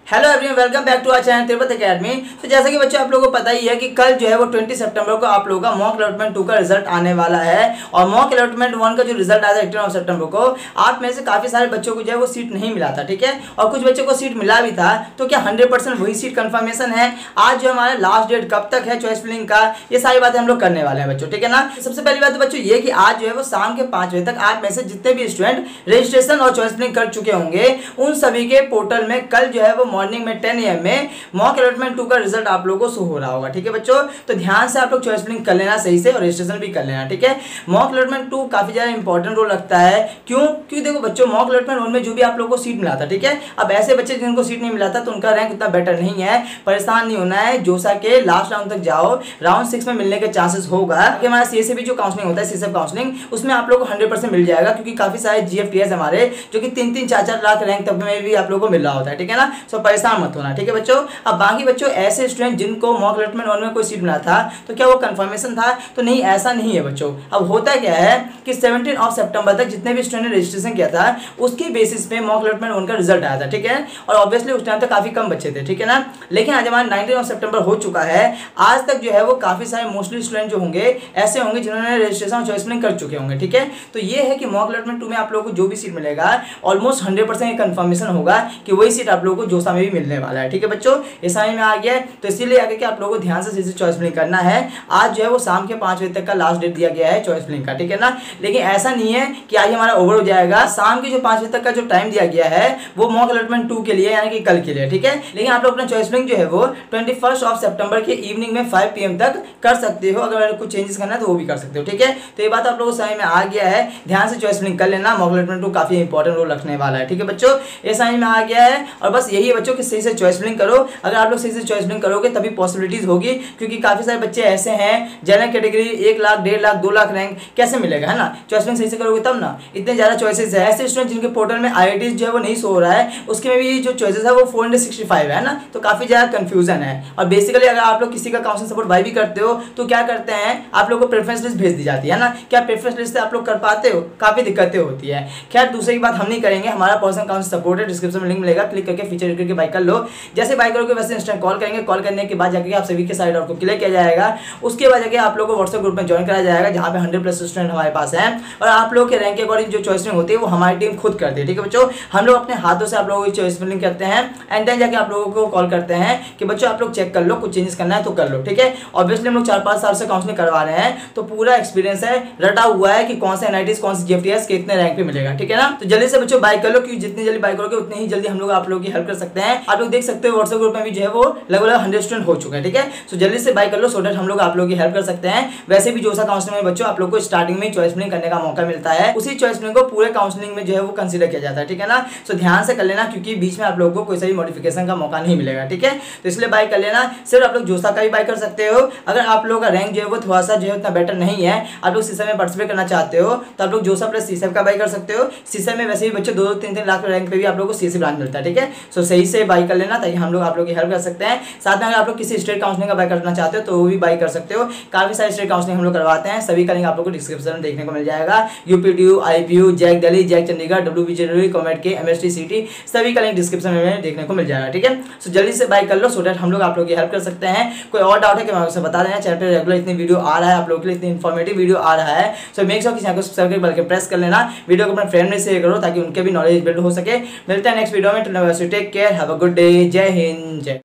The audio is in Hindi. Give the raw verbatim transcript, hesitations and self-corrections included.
Hello everyone, welcome back to our channel Tibet academy. तो जैसा कि बच्चों आप लोगों को पता ही है कि कल जो है वो बीस सितंबर को आप लोगों का मॉक अलॉटमेंट टू का रिजल्ट आने वाला है। और मॉक अलॉटमेंट वन का जो रिजल्ट आया था अठारह सितंबर को, आप में से काफी सारे बच्चों को जो है वो सीट नहीं मिला था, ठीक है। और कुछ बच्चों को सीट मिला भी था। तो क्या हंड्रेड परसेंट वही सीट कंफर्मेशन है? आज जो हमारा लास्ट डेट कब तक है चॉइस फिलिंग का, ये सारी बातें हम लोग करने वाले हैं बच्चों, ठीक है ना। सबसे पहली बात तो बच्चों ये कि आज जो है वो शाम के पाँच बजे तक आप में से जितने भी स्टूडेंट रजिस्ट्रेशन और चॉइस फिलिंग कर चुके होंगे, उन सभी के पोर्टल में कल जो है वो मॉर्निंग में टेन ए एम में मॉक अलॉटमेंट टू का रिजल्ट आप लोगों को शो हो रहा होगा, ठीक है बच्चों। तो ध्यान से आप लोग चॉइस फिलिंग कर लेना सही से और रजिस्ट्रेशन भी कर लेना, ठीक है। मॉक अलॉटमेंट टू काफी ज्यादा इंपॉर्टेंट रोल रखता है। क्यों? क्योंकि देखो बच्चों, मॉक अलॉटमेंट वन में जो भी आप लोगों को सीट मिला था, ठीक है। अब ऐसे बच्चे जिनको सीट नहीं मिला था तो उनका रैंक उतना बेटर नहीं है, परेशान नहीं होना है। जोसा के लास्ट राउंड तक जाओ, राउंड सिक्स में मिलने के चांसेस होगा कि हमारा सी एस भी जो काउंसलिंग होता है, सी एस काउंसलिंग, उसमें आप लोग को हंड्रेड परसेंट मिल जाएगा। क्योंकि काफी सारे जी एफ टी एस हमारे जो कि तीन तीन चार चार लाख रैंक तक में भी आप लोगों को मिल रहा होता है, ठीक है ना। सो परेशान मत होना, ठीक है बच्चों। अब बाकी बच्चों ऐसे स्टूडेंट जिनको मॉक अलॉटमेंट वन में कोई सीट मिला था, तो क्या वो कंफर्मेशन था? तो नहीं, ऐसा नहीं है बच्चों। अब होता क्या है कि सत्रह ऑफ सितंबर तक जितने भी स्टूडेंट ने रजिस्ट्रेशन किया था, उसके बेसिस पे मॉक अलॉटमेंट वन का रिजल्ट आया था, ठीक है। और ऑब्वियसली उस टाइम तक काफी कम बच्चे थे, ठीक है ना। लेकिन आज हमारा नाइनटीन ऑफ सितंबर हो चुका है। आज तक जो है वो काफी सारे मोस्टली स्टूडेंट जो होंगे ऐसे होंगे जिन्होंने रजिस्ट्रेशन और चॉइस फिलिंग कर चुके होंगे, ठीक है। तो ये है कि मॉक अलॉटमेंट टू में आप लोगों को जो भी सीट मिलेगा, ऑलमोस्ट हंड्रेड परसेंट कंफर्मेशन होगा कि वही सीट आप लोगों को जोसा में भी मिलने वाला है, ठीक है बच्चों। ये समझ में आ गया है। तो इसीलिए आगे कि आप लोगों को ध्यान से सीधे चॉइस फिलिंग करना है। आज जो है वो शाम के पाँच बजे तक का लास्ट डेट दिया गया है चॉइस फिलिंग का, ठीक है ना। लेकिन ऐसा नहीं है कि आज हमारा ओवर हो जाएगा। शाम के जो पाँच बजे तक का जो टाइम दिया गया है वो मॉक अलॉटमेंट टू के लिए, यानी कि कल के लिए, ठीक है। लेकिन आप लोग अपना चॉइस फिलिंग जो है वो ट्वेंटी फर्स्ट ऑफ सितंबर के इवनिंग में फाइव पी एम तक कर सकते हो। अगर कुछ चेंजेस करना है तो वो भी कर सकते हो, ठीक है। तो ये बात आप लोगों को समझ में आ गया है। ध्यान से चॉइस फिलिंग कर लेना। मॉक अलॉटमेंट टू काफी इंपॉर्टेंट रोल रखने वाला है, ठीक है बच्चों। ये समझ में आ गया है। और बस यही है बच्चों कि सही से चॉइस फिलिंग करो। अगर आप लोग सही से चॉइस फिलिंग करोगे तभी पॉसिबिलिटीज होगी। क्योंकि काफी सारे बच्चे ऐसे हैं जनरल कैटेगरी एक लाख डेढ़ लाख दो लाख रैंक कैसे मिलेगा, है ना। चॉइस फिलिंग सही से करोगे तब ना। इतने ज्यादा चॉइसेस है। ऐसे स्टूडेंट जिनके पोर्टल में आई आई टी जो है वो नहीं शो हो रहा है, उसके में भी जो चॉइसेस है वो फोर हंड्रेड सिक्सटी फाइव है ना। तो काफी ज्यादा कंफ्यूजन है। और बेसिकली अगर आप लोग किसी का काउंसलिंग सपोर्ट भाई भी करते हो तो क्या करते हैं, आप लोग को प्रेफरेंस लिस्ट भेज दी जाती है ना। क्या प्रेफरेंस लिस्ट से आप लोग कर पाते हो? काफी दिक्कतें होती है। खैर दूसरी की बात हम नहीं करेंगे। हमारा पर्सनल काउंसलिंग सपोर्ट है, डिस्क्रिप्शन में लिंक मिलेगा, क्लिक करके फीचर करके बाय कर लो। जैसे बाय करोगे वैसे इंस्टेंट कॉल करेंगे। कॉल करने के बाद जाके आप सभी के साइड आपको क्लियर किया जाएगा। उसके बाद जाके आप लोगों को व्हाट्सएप ग्रुप में ज्वाइन कराया जाएगा, जहां पे हंड्रेड प्लस स्टूडेंट हमारे पास हैं। और आप लोग के रैंक के अकॉर्डिंग जो चॉइस फिलिंग होती है वो हमारी टीम खुद करती है, ठीक है बच्चों। हम लोग अपने हाथों से आप लोगों की चॉइस फिलिंग करते हैं एंड देन जाके आप लोगों को कॉल करते हैं कि बच्चों आप लोग चेक कर लो, कुछ चेंजेस करना है तो कर लो, ठीक है। ऑब्वियसली हम लोग चार पांच साल से काउंसलिंग करवा रहे हैं, तो पूरा एक्सपीरियंस है, रटा हुआ है कि कौन से एन आई टी कौन से जी एफ टी एस कितने रैंक पे मिलेगा, ठीक है ना। तो जल्दी से बच्चों बाय कर लो, क्योंकि जितनी जल्दी बाय करोगे उतनी ही जल्दी हम लोग आप लोगों की हेल्प कर सकते हैं। आप लोग देख सकते हो व्हाट्सएप ग्रुप में भी जो है वो लगभग हंड्रेड स्टूडेंट हो चुके हैं, ठीक है। सो जल्दी से बाय कर लो सो दैट हम लोग आप लोगों की हेल्प कर सकते हैं। वैसे भी जोसा काउंसलिंग में बच्चों आप लोग को स्टार्टिंग में चॉइस फिलिंग करने का मौका मिलता है। उसी चॉइस फिलिंग को पूरे काउंसलिंग में जो है वो कंसीडर किया जाता है, ठीक है ना। सो ध्यान से कर लेना, क्योंकि बीच में आप लोगों को कोई सा भी मॉडिफिकेशन का मौका नहीं मिलेगा, ठीक है। तो इसलिए बाय कर लेना। सिर्फ आप लोग जोसा का भी बाय कर सकते हो। अगर आप लोगों का रैंक जो है वो थोड़ा सा जो है उतना बेटर नहीं है, आप लोग सीसम में पार्टिसिपेट करना चाहते हो, तो आप लोग जोसा प्लस सीसम का बाय कर सकते हो। सीसम में वैसे भी बच्चे दो दो तीन तीन लाख रैंक पे भी आप लोग को सीसी ब्रांच मिलता है, ठीक है। सो सही से बाय कर लेना ताकि हम लोग आप लोग की हेल्प कर सकते हैं। साथ में अगर आप लोग किसी स्टेट काउंसलिंग का बाय करना चाहते हो तो वो भी बाय कर सकते हो। काफी सारे स्टेट काउंसलिंग हम लोग करवाते हैं, सभी का लिंक आप लोग को डिस्क्रिप्शन में देखने को मिल जाएगा। UPTU, IPU, JAC Delhi, JAC Chandigarh, WBJEE, COMEDK, MHT CET, सभी का लिंक डिस्क्रिप्शन में देखने को मिल जाएगा, ठीक है। सो जल्दी से बाय कर लो सो दैट हम लोग आप लोग की हेल्प कर सकते हैं। कोई और डाउट है कि मैं बता देना। चैनल पे रेगुलर इतनी वीडियो आ रहा है, आप लोगों के लिए इतनी इन्फॉर्मेटिव वीडियो आ रहा है। सो मेक श्योर कि चैनल को सब्सक्राइब करके बल्कि प्रेस कर लेना। वीडियो को अपने फ्रेंड में शेयर करो ताकि उनके भी नॉलेज बिल्ड हो सके। मिलते हैं नेक्स्ट वीडियो में। Take care, have a good day. जय हिंद, जय